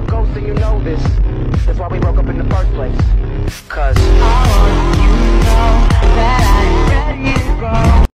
a ghost and you know this. That's why we